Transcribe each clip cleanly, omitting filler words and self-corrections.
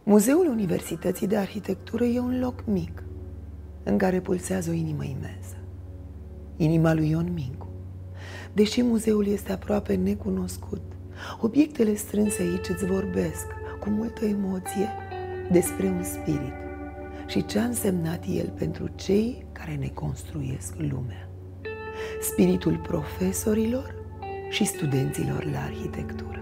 Muzeul Universității de Arhitectură e un loc mic, în care pulsează o inimă imensă. Inima lui Ion Mincu. Deși muzeul este aproape necunoscut, obiectele strânse aici îți vorbesc cu multă emoție despre un spirit și ce a însemnat el pentru cei care ne construiesc lumea. Spiritul profesorilor și studenților la arhitectură.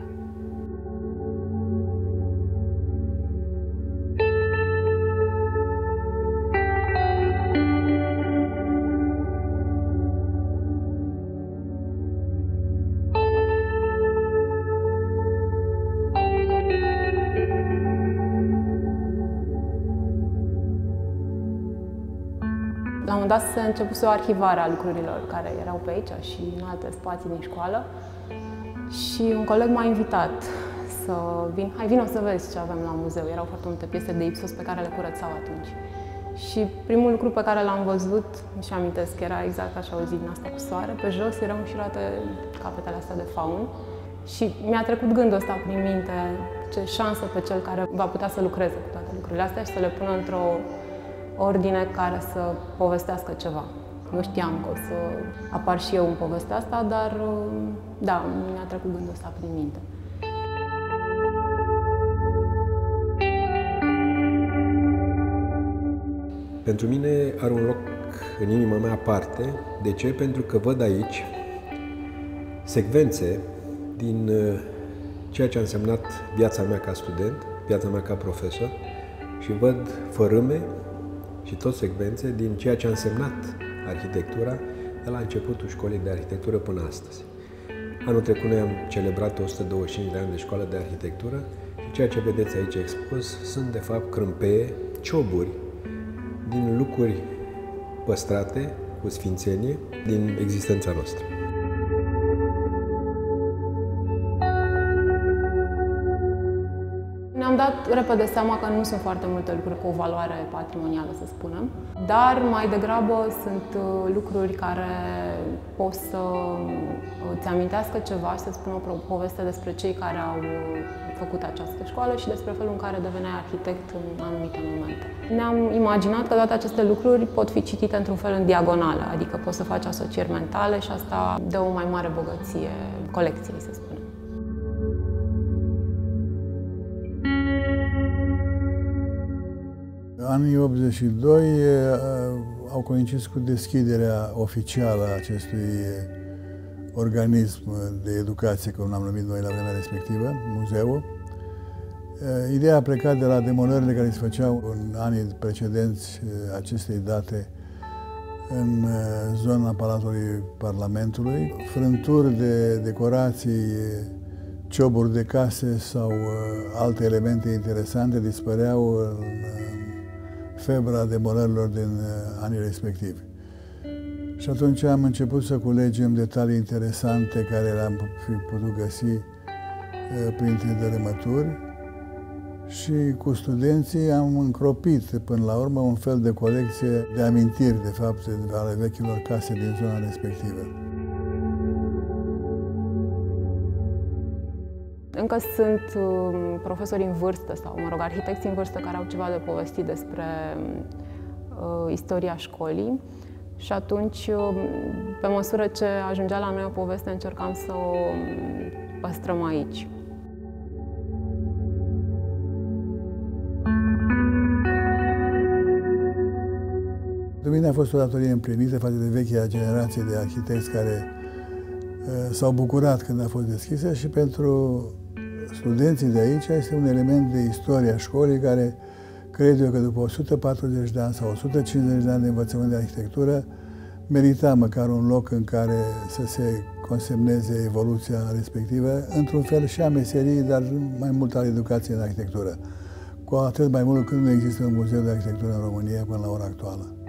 La un moment dat se începuse o arhivare a lucrurilor care erau pe aici și în alte spații din școală și un coleg m-a invitat să vin. Hai, vino să vezi ce avem la muzeu. Erau foarte multe piese de Ipsos pe care le curățau atunci. Și primul lucru pe care l-am văzut, și amintesc, era exact așa o zi din asta cu soare. Pe jos erau înșirate capetele astea de faun și mi-a trecut gândul ăsta prin minte, ce șansă pe cel care va putea să lucreze cu toate lucrurile astea și să le pună într-o ordine care să povestească ceva. Nu știam că o să apar și eu în povestea asta, dar da, mi-a trecut gândul ăsta prin minte. Pentru mine are un loc în inima mea aparte. De ce? Pentru că văd aici secvențe din ceea ce a însemnat viața mea ca student, viața mea ca profesor și văd fărâme și tot secvențe din ceea ce a însemnat arhitectura de la începutul școlii de arhitectură până astăzi. Anul trecut noi am celebrat 125 de ani de școală de arhitectură și ceea ce vedeți aici expus sunt de fapt crâmpeie, cioburi din lucruri păstrate cu sfințenie din existența noastră. Ne-am dat repede seama că nu sunt foarte multe lucruri cu o valoare patrimonială, să spunem, dar mai degrabă sunt lucruri care pot să îți amintească ceva și să spună o poveste despre cei care au făcut această școală și despre felul în care deveneai arhitect în anumite momente. Ne-am imaginat că toate aceste lucruri pot fi citite într-un fel în diagonală, adică poți să faci asocieri mentale și asta dă o mai mare bogăție colecției, să spunem. Anii 82 au coincis cu deschiderea oficială a acestui organism de educație, cum l-am numit noi la vremea respectivă, muzeul. Ideea a plecat de la demolările care se făceau în anii precedenți acestei date în zona Palatului Parlamentului. Frânturi de decorații, cioburi de case sau alte elemente interesante dispăreau în febra demolărilor din anii respectivi. Și atunci am început să culegem detalii interesante care le-am putut găsi printre dărâmături și cu studenții am încropit până la urmă un fel de colecție de amintiri, de fapt, ale vechilor case din zona respectivă. Încă sunt profesori în vârstă sau, mă rog, arhitecți în vârstă care au ceva de povestit despre istoria școlii și atunci, pe măsură ce ajungea la noi o poveste, încercam să o păstrăm aici. De mine a fost o datorie împlinită față de vechea generație de arhitecți care s-au bucurat când a fost deschisă și pentru studenții de aici este un element de istoria școlii care cred eu că după 140 de ani sau 150 de ani de învățământ de arhitectură merita măcar un loc în care să se consemneze evoluția respectivă, într-un fel și a meseriei, dar mai mult al educației în arhitectură. Cu atât mai mult când nu există un muzeu de arhitectură în România până la ora actuală.